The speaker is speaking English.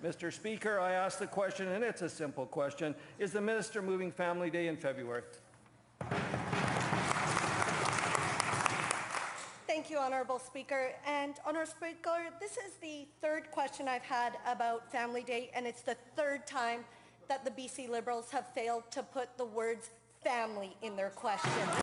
Mr. Speaker, I ask the question, and it's a simple question. Is the minister moving Family Day in February? Thank you, Honourable Speaker. And Honourable Speaker, this is the third question I've had about Family Day, and it's the third time that the BC Liberals have failed to put the words family in their question.